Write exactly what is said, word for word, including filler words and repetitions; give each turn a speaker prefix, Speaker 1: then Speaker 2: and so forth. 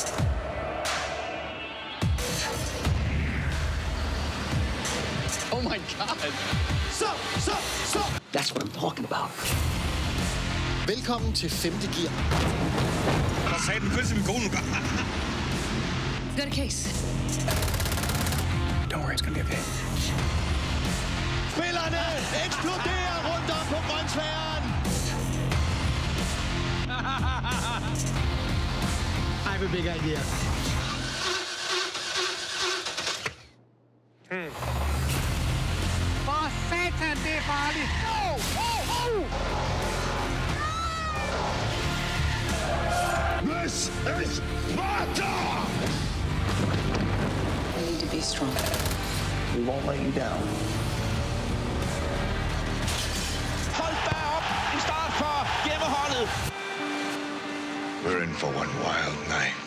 Speaker 1: Oh my god.
Speaker 2: Så, så, så.
Speaker 1: That's what I'm talking about.
Speaker 2: Velkommen til femte gear.
Speaker 3: Hvad sagde den? Kød til min kone.
Speaker 4: Got a case.
Speaker 3: Don't worry, it's gonna be okay.
Speaker 2: Spillerne eksploderer rundt om på grønsværen. I have a big idea.
Speaker 5: Hmm. For satan, det er farligt. Oh, oh, oh.
Speaker 3: This is Sparta!
Speaker 4: You need to be strong.
Speaker 1: We won't let you down.
Speaker 3: Hold da op! En start for hjemmeholdet!
Speaker 6: We're in for one wild night.